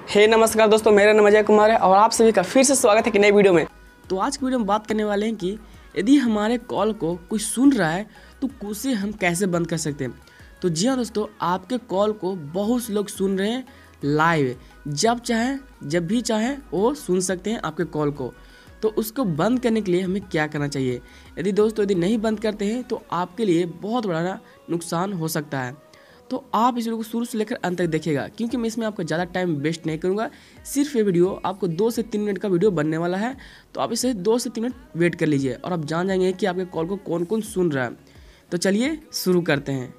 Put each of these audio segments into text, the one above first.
नमस्कार दोस्तों, मेरा नाम अजय कुमार है और आप सभी का फिर से स्वागत है कि नई वीडियो में। तो आज की वीडियो में बात करने वाले हैं कि यदि हमारे कॉल को कोई सुन रहा है तो उसे हम कैसे बंद कर सकते हैं। तो जी हाँ दोस्तों, आपके कॉल को बहुत से लोग सुन रहे हैं लाइव, जब भी चाहे वो सुन सकते हैं आपके कॉल को। तो उसको बंद करने के लिए हमें क्या करना चाहिए? यदि नहीं बंद करते हैं तो आपके लिए बहुत बड़ा नुकसान हो सकता है। तो आप इस वीडियो को शुरू से लेकर अंत तक देखिएगा, क्योंकि मैं इसमें आपका ज़्यादा टाइम वेस्ट नहीं करूंगा। सिर्फ ये वीडियो आपको 2 से 3 मिनट का वीडियो बनने वाला है, तो आप इसे 2 से 3 मिनट वेट कर लीजिए और आप जान जाएंगे कि आपके कॉल को कौन कौन सुन रहा है। तो चलिए शुरू करते हैं।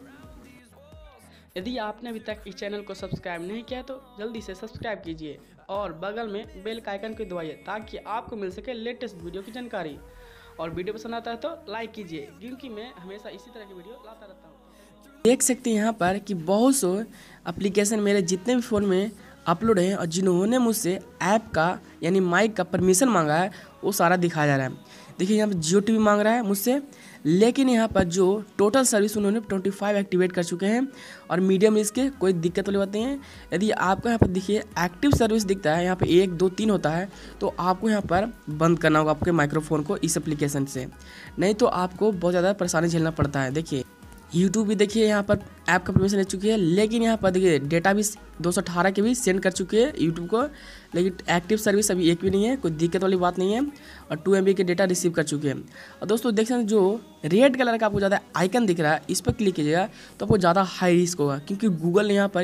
यदि आपने अभी तक इस चैनल को सब्सक्राइब नहीं किया तो जल्दी से सब्सक्राइब कीजिए और बगल में बेल का आइकन को दबाइए ताकि आपको मिल सके लेटेस्ट वीडियो की जानकारी। और वीडियो पसंद आता है तो लाइक कीजिए, क्योंकि मैं हमेशा इसी तरह की वीडियो लाता रहता हूँ। देख सकते हैं यहाँ पर कि बहुत से एप्लीकेशन मेरे जितने भी फ़ोन में अपलोड हैं और जिन्होंने मुझसे ऐप का यानी माइक का परमिशन मांगा है वो सारा दिखाया जा रहा है। देखिए यहाँ पर जियो टीवी मांग रहा है मुझसे, लेकिन यहाँ पर जो टोटल सर्विस उन्होंने 25 एक्टिवेट कर चुके हैं और मीडियम इसके कोई दिक्कत वाली बात नहीं है। यदि आपको यहाँ पर देखिए एक्टिव सर्विस दिखता है, यहाँ पे 1 2 3 होता है, तो आपको यहाँ पर बंद करना होगा आपके माइक्रोफोन को इस एप्लीकेशन से, नहीं तो आपको बहुत ज़्यादा परेशानी झेलना पड़ता है। देखिए यूट्यूब भी देखिए यहाँ पर ऐप का परमिशन ले चुकी है, लेकिन यहाँ पर देखिए डेटा भी 218 के भी सेंड कर चुके हैं यूट्यूब को, लेकिन एक्टिव सर्विस अभी एक भी नहीं है, कोई दिक्कत वाली बात नहीं है। और 2 MB के डेटा रिसीव कर चुके हैं। और दोस्तों देख सकते हैं जो रेड कलर का आपको ज़्यादा आइकन दिख रहा है, इस पर क्लिक कीजिएगा तो आपको ज़्यादा हाई रिस्क होगा, क्योंकि गूगल ने यहाँ पर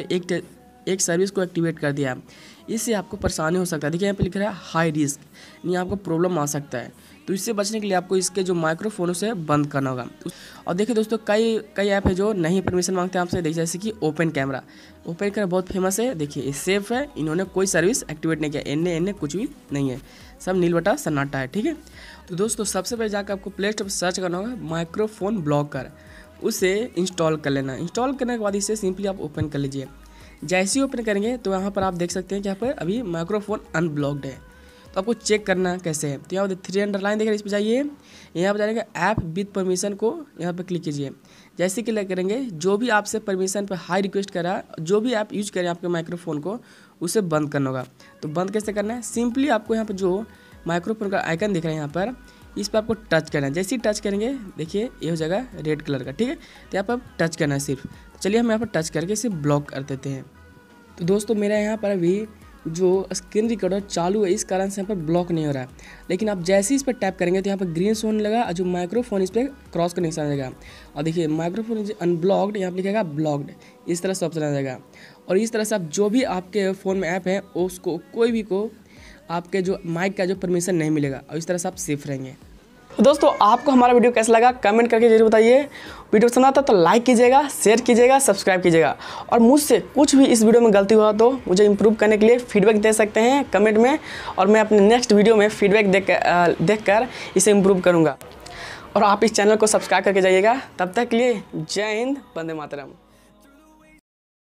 एक सर्विस को एक्टिवेट कर दिया है। इससे आपको परेशानी हो सकता है। देखिए यहाँ पे लिख रहा है हाई रिस्क, यानी आपको प्रॉब्लम आ सकता है। तो इससे बचने के लिए आपको इसके जो माइक्रोफोन उसे बंद करना होगा। और देखिए दोस्तों, कई ऐप है जो नहीं परमिशन मांगते हैं आपसे। देखिए जैसे कि ओपन कैमरा बहुत फेमस है। देखिए ये सेफ है, इन्होंने कोई सर्विस एक्टिवेट नहीं किया, एन कुछ भी नहीं है, सब नील बटा सन्नाटा है। ठीक है, तो दोस्तों सबसे पहले जाकर आपको प्ले स्टोर पर सर्च करना होगा माइक्रोफोन ब्लॉकर, उसे इंस्टॉल कर लेना। इंस्टॉल करने के बाद इसे सिंपली आप ओपन कर लीजिए। जैसे ही ओपन करेंगे तो यहाँ पर आप देख सकते हैं कि यहाँ पर अभी माइक्रोफोन अनब्लॉक्ड है। तो आपको चेक करना कैसे है, तो यहाँ पर 3 अंडरलाइन देख रहे हैं, इस पर जाइए। यहाँ पर जाएगा ऐप विद परमिशन को यहाँ पर क्लिक कीजिए। जैसे क्लिक करेंगे, जो भी आपसे परमिशन पर हाई रिक्वेस्ट कर रहा है, जो भी ऐप यूज करें आपके माइक्रोफोन को, उसे बंद करना होगा। तो बंद कैसे करना है? सिंपली आपको यहाँ पर जो माइक्रोफोन का आइकन दिख रहा है यहाँ पर, इस पर आपको टच करना है। जैसे ही टच करेंगे देखिए ये हो जाएगा रेड कलर का। ठीक है, तो यहाँ पर टच करना है सिर्फ। तो चलिए हम यहाँ पर टच करके इसे ब्लॉक कर देते हैं। तो दोस्तों मेरा यहाँ पर अभी जो स्क्रीन रिकॉर्डर चालू है, इस कारण से यहाँ पर ब्लॉक नहीं हो रहा है, लेकिन आप जैसे ही इस पर टैप करेंगे तो यहाँ पर ग्रीन होने लगा और जो माइक्रोफोन इस पर क्रॉस का निशान आ जाएगा। और देखिए माइक्रोफोन इज अनब्लॉक्ड, यहाँ पर लिखेगा ब्लॉक्ड, इस तरह से ऑप्शन आ जाएगा। और इस तरह से आप जो भी आपके फ़ोन में ऐप है उसको कोई भी को आपके जो माइक का जो परमिशन नहीं मिलेगा, और इस तरह से आप सेफ रहेंगे। तो दोस्तों आपको हमारा वीडियो कैसा लगा कमेंट करके जरूर बताइए। वीडियो पसंद आता तो लाइक कीजिएगा, शेयर कीजिएगा, सब्सक्राइब कीजिएगा। और मुझसे कुछ भी इस वीडियो में गलती हुआ तो मुझे इंप्रूव करने के लिए फीडबैक दे सकते हैं कमेंट में, और मैं अपने नेक्स्ट वीडियो में फीडबैक देखकर इसे इंप्रूव करूँगा। और आप इस चैनल को सब्सक्राइब करके जाइएगा। तब तक के लिए जय हिंद, वंदे मातरम।